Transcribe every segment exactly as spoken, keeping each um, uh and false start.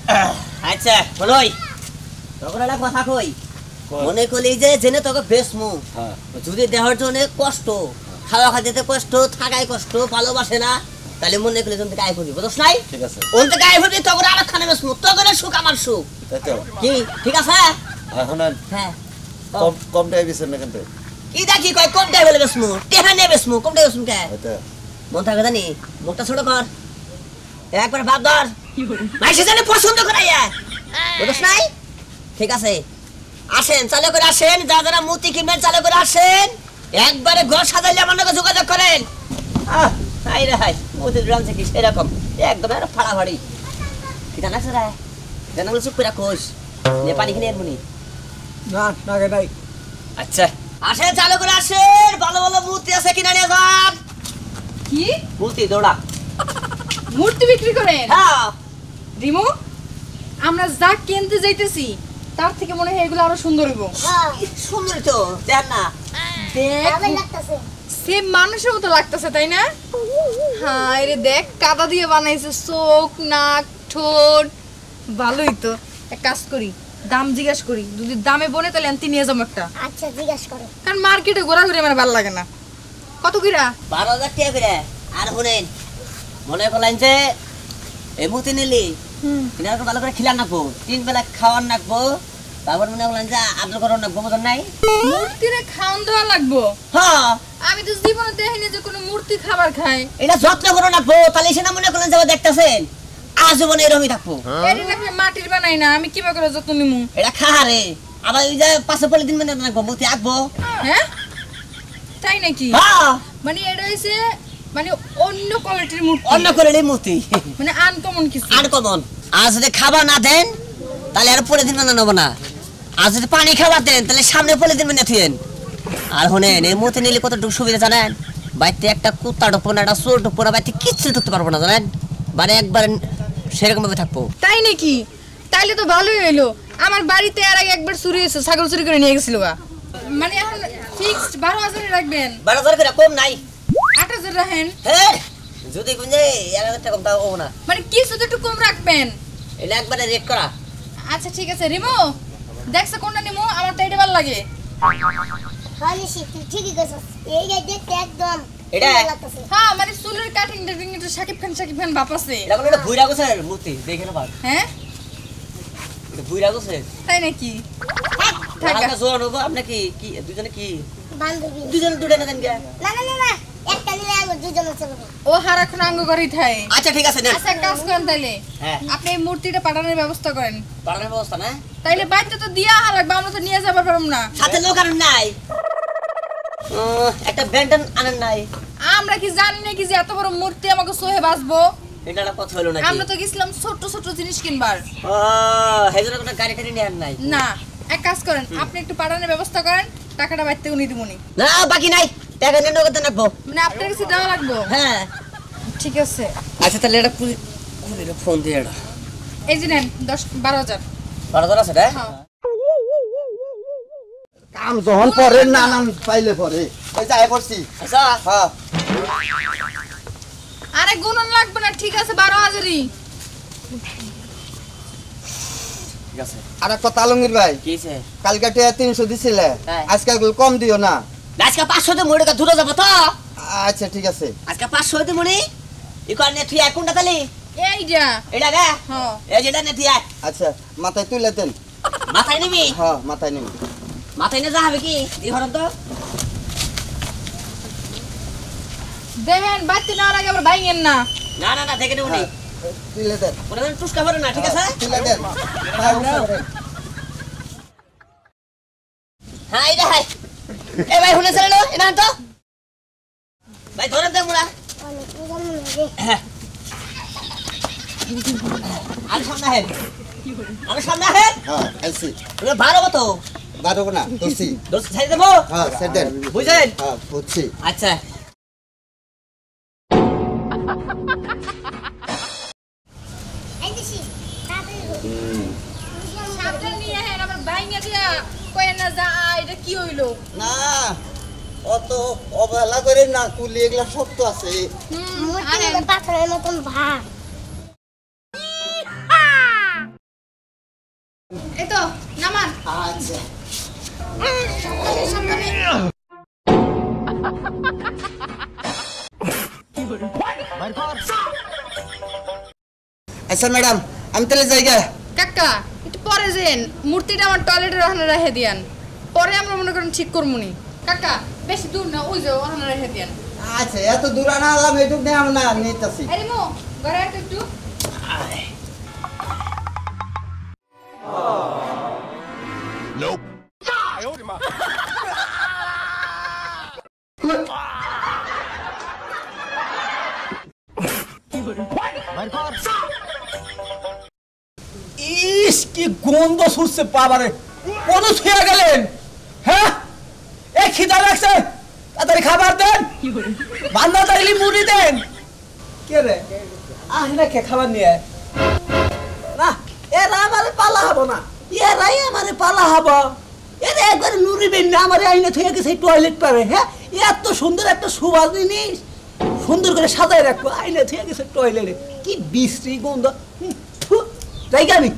আচ্ছা বলই তখন একটা কথা কই মনে করি যে জেনে তোকে বেশমু যদি দেহর জন্য কষ্ট খাওয়া খাইতে কষ্ট থাকায় কষ্ট ভালোবাসে না তাহলে মনে করি তুমি গায়ে ফুটবি বুঝছ নাই ঠিক আছে ওনতে গায়ে ফুটবি তখন আর খানে বেশমু তখন সুখ আমার সুখ কি ঠিক আছে এখন হ্যাঁ কম কম টাই বেছেন না কেন কি দেখি কয় কম টাই বলে বেশমু টেহা নে বেশমু কম টাই বেশমু কে মন থাকে জানি মুখটা ছোট কর একবার ভাব ধর মাইসে জানে পছন্দ করাইয়া বুঝছ নাই ঠিক আছে আসেন চালু করে আসেন যা যারা মুতি কিনবেন চালু করে আসেন একবারে ঘর সাজাইলে আমার নাকি যোগাযোগ করেন আহ হাই রে হাই মুতি রামছে কি এরকম একদম আর ফাড়াফাড়ি কি জানাস রে জানা বলে চুপ করে কোষ নে পানি কিনে এমনি না না গে নাই আচ্ছা আসেন চালু করে আসেন ভালো ভালো মুতি আছে কিনা নিয়ে যান কি মুতি দৌড়া মূর্তি বিক্রি করেন হ্যাঁ রিমু আমরা যা কিনতে যাইতেছি তার থেকে মনে হয় এগুলো আরো সুন্দর হইব সুন্দর তো দেখ না দেখ সেম মানুষের মতো লাগতেছে তাই না হ্যাঁ রে দেখ কাদা দিয়ে বানাইছে চোখ নাক ঠোঁট ভালোই তো এক কাজ করি দাম জিজ্ঞাসা করি যদি দামে বনে তাহলে আনতে নিয়ে যাবো একটা আচ্ছা জিজ্ঞাসা করো কারণ মার্কেটে ঘোরাঘুরি আমার ভালো লাগে না কত কিরা বারো হাজার টাকা করে আর শুনেন মনে করলেন যে এই মুতি নিলি কিনা ভালো করে খিলান নাকবো তিন বেলা খাওয়ার নাকবো তারপর মনে করলেন যে আদর করার নাকবো বোঝেন নাই মূর্তিরে খাওয়ান দেওয়া লাগবো হ্যাঁ আমি তো জীবনে দেখিনি যে কোনো মূর্তি খাবার খায় এটা যত্ন করে নাকবো তাহলে সেটা মনে করলেন যে দেখতেছেন আজীবনে এরকমই থাকবো এরি নাকি মাটির বানাই না আমি কিভাবে করে যত্ন নিমু এটা খাহারে আবার ওই যে পাশে পলি দিন মানে নাকবো মুতি আঁকবো হ্যাঁ তাই নাকি হ্যাঁ মানে এটা হইছে মানে অন্য কোয়ালিটির মূর্তি অন্য কোয়ালিটির মূর্তি মানে আনকমন কিছু আনকমন আর যদি খাবার না দেন তাহলে আর পরে দিন মানে নেবো না আর যদি পানি খাবার দেন তাহলে সামনে পরে দিন মানে থুয়েন আর শুনেন এই মূর্তি নিলে কতটুকু সুবিধা জানেন বাড়িতে একটা কুত্তা ঢুকবো না একটা চোর ঢুকবো না বাড়িতে কিচ্ছু ঢুকতে পারবো না জানেন মানে একবার সেরকম ভাবে থাকবো তাই নাকি তাইলে তো ভালোই হইলো আমার বাড়িতে আর আগে একবার চুরি হয়েছে ছাগল চুরি করে নিয়ে গেছিল গা মানে এখন ফিক্সড বারো হাজারে রাখবেন বারো হাজার করে কম নাই আট হাজার রাখেন হ্যাঁ যদি গুঞ্জে এক হাজার টাকা কম তাও না মানে কিছু তো একটু কম রাখবেন এটা একবারে রেট করা আচ্ছা ঠিক আছে রিমো দেখছ কোনটা নিমো আমার তো এটা ভালো লাগে হ্যাঁ নিশি তুই ঠিকই কইছস এই যে দেখতে একদম এটা হ্যাঁ মানে চুলের কাটিং টাটিং একটু সাকিব খান সাকিব খান বাপ আছে এটা কোন এটা বুইরা গোছের মূর্তি দেখে না বাদ হ্যাঁ এটা বুইরা গোছের তাই নাকি থাকা জোন হবে আপনি কি কি দুজনে কি বান্ধবী দুজনে দুটো না দেন কে না না না না একটা নিলে আগে দুজন চলবে ও হারাক্ষণ আঙ্গ করি থাই আচ্ছা ঠিক আছে নেন আচ্ছা কাজ করেন তাইলে হ্যাঁ আপনি এই মূর্তিটা পাঠানোর ব্যবস্থা করেন পাঠানোর ব্যবস্থা না তাইলে বাইতে তো দিয়া লাগবে আমরা তো নিয়ে যাবার পারব না সাথে লোক আনেন নাই একটা ব্যান্ডন আনেন নাই আমরা কি জানি নাকি যে এত বড় মূর্তি আমাকে সোহে বাসবো এটা না কথা হলো নাকি আমরা তো গেছিলাম ছোট ছোট জিনিস কিনবার ও হেজরা কোনো গাড়ি টাড়ি নিয়ে আন নাই না এক কাজ করেন আপনি একটু পাঠানোর ব্যবস্থা করেন টাকাটা বাইতে উনি দিবনি না বাকি নাই টাকা নিয়ে নগদ রাখবো মানে আপনার কাছে দেওয়া লাগবে হ্যাঁ ঠিক আছে আচ্ছা তাহলে এটা কুড়ি ফোন দিয়ে এটা এই যে নেন দশ বারো হাজার বারো হাজার আছে রে কাম যখন পরে না নাম পাইলে পরে ওই যাই করছি আচ্ছা হ্যাঁ আরে গুণন লাগবে না ঠিক আছে বারো হাজারই ঠিক আছে আর একটা আলমগীর ভাই কি আছে কালকে টিয়া তিনশো দিছিলে হ্যাঁ। আজকে কম দিও না আজকে পাঁচশো দিয়ে মোড়ে দূরে যাবো তো আচ্ছা ঠিক আছে আজকে পাঁচশো দিয়ে মনে ইকার নে তুই কোনটা তালি এইটা এটা রে হ্যাঁ এই যেটা নে তুই আচ্ছা মাথায় তুলে দেন মাথায় নিবি হ্যাঁ মাথায় নিবি মাথায় নিয়ে যা হবে কি এই হরম তো দেখেন বাচ্চা নেওয়ার আগে আবার ভাঙেন না না না না দেখে নেব নি তুলে দেন ওটা যেন টুসকা ভরে না ঠিক আছে তুলে দেন হ্যাঁ এই দেখ এ ভাই শুনে চলে না এনা তো ভাই ধরে দে মুড়া আর সামনে হে আর সামনে হে হ্যাঁ আইছি ওরে বারো কত বারো না দোষি দোষ ছাই দেবো হ্যাঁ সেট দেন বুঝেন হ্যাঁ বুঝছি আচ্ছা এই দিছি তাড়াতাড়ি সাবধান নিয়ে হ্যাঁ আবার ভাঙে দিয়া কয় না যা এটা কি হইলো না অত অবহেলা করে না কুলি এগুলা শক্ত আছে হুম মূর্তি পাথরের মতন ভাগ আচ্ছা ম্যাডাম আমি তাহলে জায়গা কাকা একটু পরে যেন মূর্তিটা আমার টয়লেটের ওখানে রেখে দিয়ান পরে আমরা মনে করেন ঠিক করবো নি কাকা বেশি দূর না ওই যে ওখানে রেখে দিয়ান আচ্ছা এত দূর আনা আলাম এটুক নিয়ে আমরা নিতেছি আরে মো ঘরে একটু একটু Nope. ইস কি গন্ধ ছুটছে বাবারে কোন ছুঁয়ে গেলেন হ্যাঁ এ খিদা লাগছে তাড়াতাড়ি খাবার দেন বান্দা তাইলি মুড়ি দেন কে রে আহ না কে খাবার নিয়ে না এরা আমারে পালা হবো না এরাই আমারে পালা হবো এরা একবার নুরি বেন না আমারে আইনে থুয়ে গেছে টয়লেট পারে হ্যাঁ এত সুন্দর একটা সুবাস জিনিস সুন্দর করে সাজায় রাখবো আইনে থুয়ে গেছে টয়লেটে কি বিশ্রী গন্ধ জায়গা আমি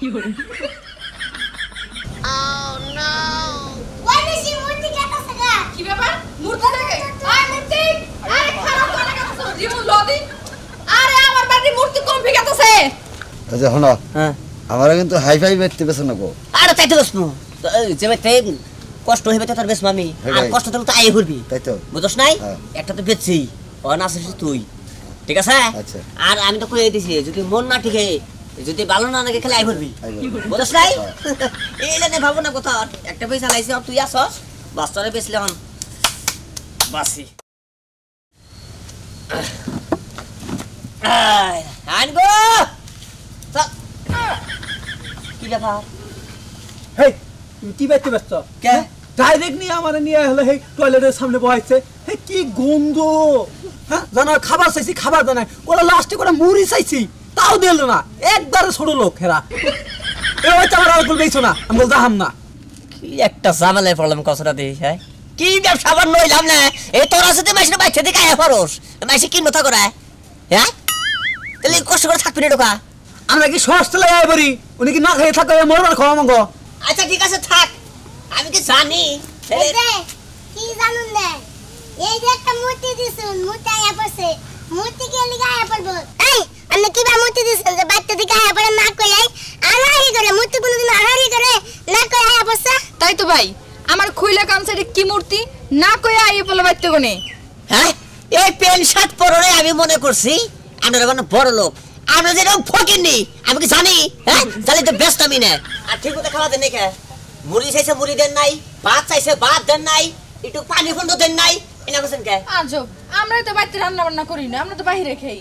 কি ব্যাপার মূর্তি দেখে আয় মূর্তি আরে খারাপ করে গেছো দিমু লদি আরে আমার বাড়ি মূর্তি কম ফিগাতেছে আচ্ছা হনা হ্যাঁ আমারা কিন্তু হাই ফাই বেচতে বেছ না গো আরে তাই তো বসমু যে ভাই কষ্ট হইবে তো তার বেশ মামি আর কষ্ট তো তাই করবি তাই তো বুঝছ নাই একটা তো বেচছি ও না আসিস তুই ঠিক আছে আচ্ছা আর আমি তো কই দিছি যদি মন না ঠিকে যদি ভালো না লাগে খেলে আই করবি বুঝছ নাই এই লানে ভাবো না কথা একটা পয়সা লাইছি তুই আসস বাস্তরে বেচলে হন বাসি আয় আন গো কি ব্যাপার হেই তুমি কি বাইতে ব্যস্ত কে ডাইরেক্ট নিয়ে আমার নিয়ে হলো এই টয়লেটের সামনে বসাইছে হে কি গন্ধ হ্যাঁ জানা খাবার চাইছি খাবার জানাই ওরা লাস্টে করে মুড়ি চাইছি তাও দিল না একবারে ছোট লোক হেরা এবার আমার আর বলবেইছো না আমি বলতে হাম না কি একটা ঝামেলায় পড়লাম কসরা দিই হ্যাঁ কি ব্যবসা আবার নইলাম না এই তোরা সাথে মাসে বাইছে দিকে আয়া পারোস মাসে কি মতো করে হ্যাঁ তাহলে কষ্ট করে থাকবি না ঢোকা আমরা কি সস্তা লাগাই পারি উনি কি না খেয়ে থাকবে মরবার খাওয়া মঙ্গ আচ্ছা ঠিক আছে থাক আমি কি জানি এই যে কি জানুন না এই যে একটা মূর্তি দিছুন মূর্তি আয়া পড়ছে মূর্তি কে লিগা আয়া পড়বো এই আপনি কি বা মূর্তি দিছেন যে বাচ্চা দিকে আয়া পড়ে না কই আই আলাহি করে মূর্তি কোনদিন আলাহি করে না কই আয়া পড়ছে তাই তো ভাই আমার খুইলা কামসারে কি মূর্তি না কইয়া আইয়ে বলে বাইতে কোনে হ্যাঁ এই পেন শার্ট পরে আমি মনে করছি আমরা কোনো বড় লোক আমরা যেরকম ফকিরনি আমি কি জানি হ্যাঁ জানি তো ব্যস্ত আমি না আর ঠিক মতো খাওয়া দেন নাই কে মুড়ি চাইছে মুড়ি দেন নাই ভাত চাইছে ভাত দেন নাই একটু পানি ফন্ড দেন নাই এনা বসেন কে আজব আমরাই তো বাইতে রান্না বান্না করি না আমরা তো বাইরে খাই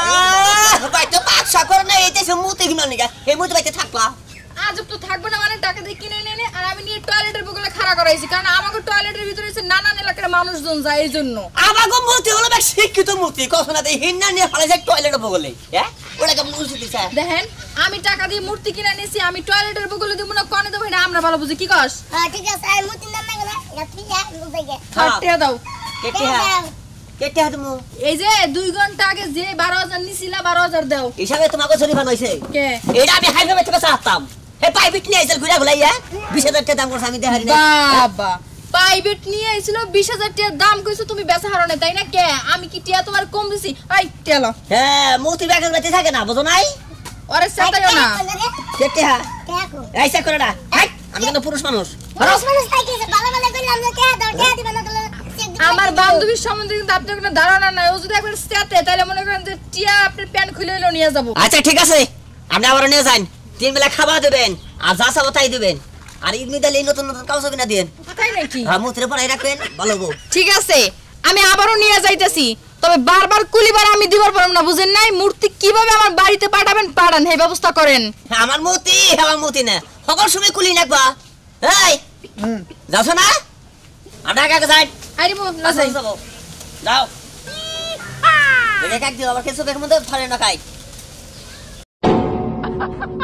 আহ ভাই তো বাদশা করে না এইতেছে মুতি কিনো নিগা এই মুতি বাইতে থাকবা আজব তো থাকবে না মানে টাকা দিয়ে কিনে এনে আর আমি নিয়ে টয়লেটের বগলে খাড়া করাইছি কারণ আমাকে টয়লেটের ভিতরে এসে নানান এলাকার মানুষজন যায় এই জন্য আমাগো মুতি হলো এক শিক্ষিত মুতি কখনো দেই হিন্না নিয়ে ফেলেছে টয়লেটের বগলে হ্যাঁ ওটা কেমন উচিত দিছে দেখেন আমি টাকা দিয়ে মূর্তি কিনে নিয়েছি আমি টয়লেটের বগলে দিব না কোনে দেব না আমরা ভালো বুঝি কি কস হ্যাঁ ঠিক আছে আর মূর্তি নাম না গলা এটা ঠিক আছে বুঝাইগে হাটে দাও কেটে হ্যাঁ কেটে হ্যাঁ তুমি এই যে দুই ঘন্টা আগে যে বারো হাজার নিছিলা বারো হাজার দাও হিসাবে তোমাকে শরীফান হইছে কে এটা আমি হাইবে বেচতে চাইতাম হে প্রাইভেট নিয়ে আইছিল ঘুরা ঘুরাইয়া বিশ হাজার টাকা দাম করছ আমি দেখারি না বাবা প্রাইভেট নিয়ে আইছিল বিশ হাজার টাকা দাম কইছো তুমি বেচা হারনে তাই না কে আমি কি টিয়া তোমার কম দিছি আই টেলো হ্যাঁ মুতি ব্যাগের বেঁচে থাকে না বুঝো নাই আরে সাতাইও না কেটে হ্যাঁ দেখো এইসা করে না হাই আমি কিন্তু পুরুষ মানুষ মানুষ মানুষ তাই কি ভালো ভালো কইলাম না কে দাও কে দিবা না তাহলে আমার বান্ধবীর সম্বন্ধে কিন্তু আপনার কোনো ধারণা নাই ও যদি একবার স্টেতে তাহলে মনে করেন যে টিয়া আপনার প্যান খুলে হইলো নিয়ে যাব আচ্ছা ঠিক আছে আপনি আবার নিয়ে যান তিন বেলা খাবার দেবেন আর যা চাবো তাই দেবেন আর ঈদ মিদালে নতুন নতুন কাউ ছবি না দেন তাই নাকি হ্যাঁ মুতিরে পড়াই রাখবেন ভালো গো ঠিক আছে আমি আবারও নিয়ে যাইতেছি তবে বারবার কুলিবার আমি দিবার পারব না বুঝেন নাই মূর্তি কিভাবে আমার বাড়িতে পাঠাবেন পাঠান এই ব্যবস্থা করেন আমার মুতি আমার মুতি না সকল সময় কুলি রাখবা এই যাও না আমরা আগে যাই আরে মো না যাই যাও যাও দেখে কাক দিও আবার কিছু দেখে মধ্যে ফলে না খাই